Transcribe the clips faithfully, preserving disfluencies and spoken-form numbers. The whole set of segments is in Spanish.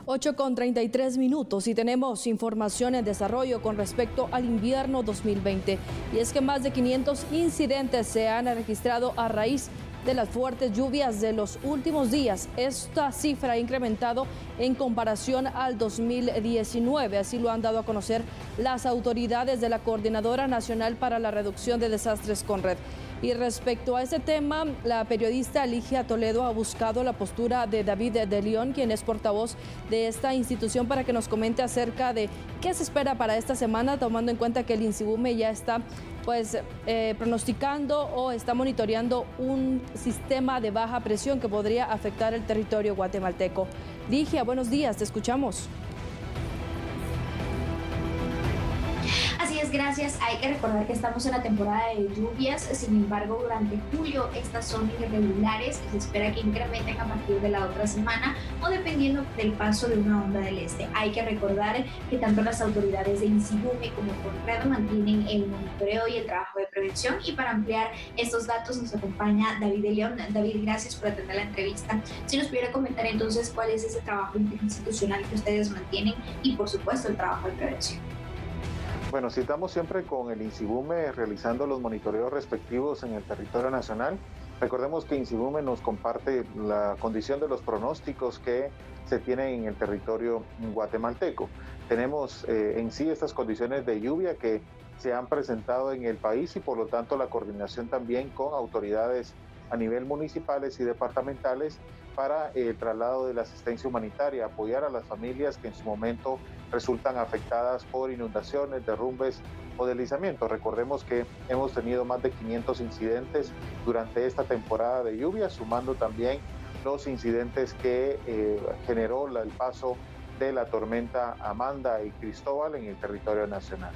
ocho con treinta y tres minutos y tenemos información en desarrollo con respecto al invierno dos mil veinte. Y es que más de quinientos incidentes se han registrado a raíz de las fuertes lluvias de los últimos días. Esta cifra ha incrementado en comparación al dos mil diecinueve, así lo han dado a conocer las autoridades de la Coordinadora Nacional para la Reducción de Desastres CONRED. Y respecto a ese tema, la periodista Ligia Toledo ha buscado la postura de David de León, quien es portavoz de esta institución, para que nos comente acerca de qué se espera para esta semana, tomando en cuenta que el INSIBUME ya está pues eh, pronosticando o está monitoreando un sistema de baja presión que podría afectar el territorio guatemalteco. Ligia, buenos días, te escuchamos. Así es, gracias. Hay que recordar que estamos en la temporada de lluvias, sin embargo, durante julio estas son irregulares y se espera que incrementen a partir de la otra semana o dependiendo del paso de una onda del este. Hay que recordar que tanto las autoridades de INSIBUME como CONRED mantienen el monitoreo y el trabajo de prevención, y para ampliar estos datos nos acompaña David de León. David, gracias por atender la entrevista. Si nos pudiera comentar entonces cuál es ese trabajo interinstitucional que ustedes mantienen y por supuesto el trabajo de prevención. Bueno, sí, estamos siempre con el INSIBUME realizando los monitoreos respectivos en el territorio nacional. Recordemos que INSIBUME nos comparte la condición de los pronósticos que se tienen en el territorio guatemalteco. Tenemos eh, en sí estas condiciones de lluvia que se han presentado en el país y por lo tanto la coordinación también con autoridades a nivel municipales y departamentales para el traslado de la asistencia humanitaria, apoyar a las familias que en su momento resultan afectadas por inundaciones, derrumbes o deslizamientos. Recordemos que hemos tenido más de quinientos incidentes durante esta temporada de lluvia, sumando también los incidentes que eh, generó la, el paso de la tormenta Amanda y Cristóbal en el territorio nacional.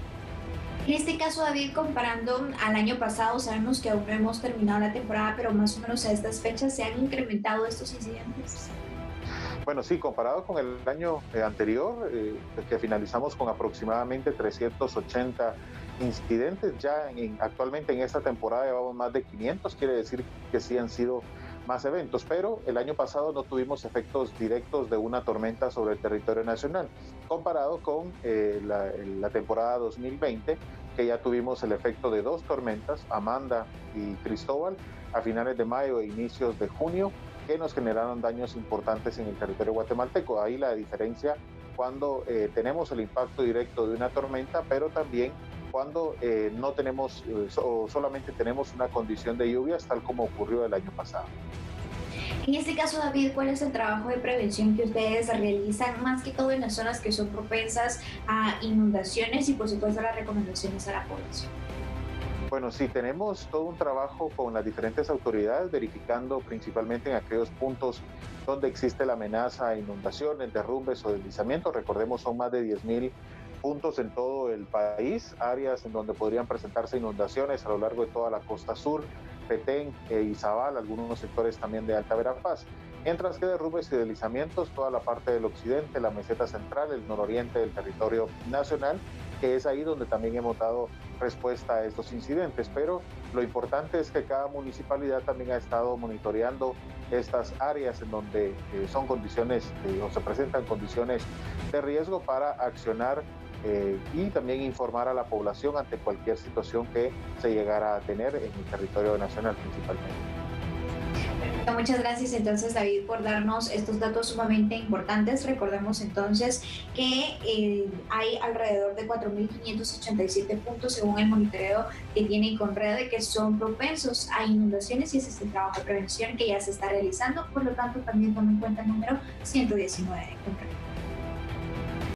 En este caso, David, comparando al año pasado, sabemos que aún no hemos terminado la temporada, pero más o menos a estas fechas se han incrementado estos incidentes. Bueno, sí, comparado con el año anterior, eh, que finalizamos con aproximadamente trescientos ochenta incidentes, ya en, actualmente en esta temporada llevamos más de quinientos, quiere decir que sí han sido más eventos, pero el año pasado no tuvimos efectos directos de una tormenta sobre el territorio nacional, comparado con eh, la, la temporada dos mil veinte, que ya tuvimos el efecto de dos tormentas, Amanda y Cristóbal, a finales de mayo e inicios de junio, que nos generaron daños importantes en el territorio guatemalteco. Ahí la diferencia cuando eh, tenemos el impacto directo de una tormenta, pero también cuando eh, no tenemos eh, o solamente tenemos una condición de lluvias, tal como ocurrió el año pasado. En este caso, David, ¿cuál es el trabajo de prevención que ustedes realizan, más que todo en las zonas que son propensas a inundaciones y por supuesto las recomendaciones a la población? Bueno, sí, tenemos todo un trabajo con las diferentes autoridades, verificando principalmente en aquellos puntos donde existe la amenaza a inundaciones, derrumbes o deslizamientos. Recordemos, son más de diez mil puntos en todo el país, áreas en donde podrían presentarse inundaciones a lo largo de toda la costa sur, Petén, eh, Izabal, algunos sectores también de Alta Verapaz. Mientras que derrumbes y deslizamientos, toda la parte del occidente, la meseta central, el nororiente del territorio nacional, que es ahí donde también hemos dado respuesta a estos incidentes. Pero lo importante es que cada municipalidad también ha estado monitoreando estas áreas en donde eh, son condiciones eh, o se presentan condiciones de riesgo para accionar eh, y también informar a la población ante cualquier situación que se llegara a tener en el territorio nacional principalmente. Muchas gracias entonces, David, por darnos estos datos sumamente importantes. Recordemos entonces que eh, hay alrededor de cuatro mil quinientos ochenta y siete puntos según el monitoreo que tiene CONRED que son propensos a inundaciones, y ese es el trabajo de prevención que ya se está realizando. Por lo tanto, también toma en cuenta el número ciento diecinueve de CONRED.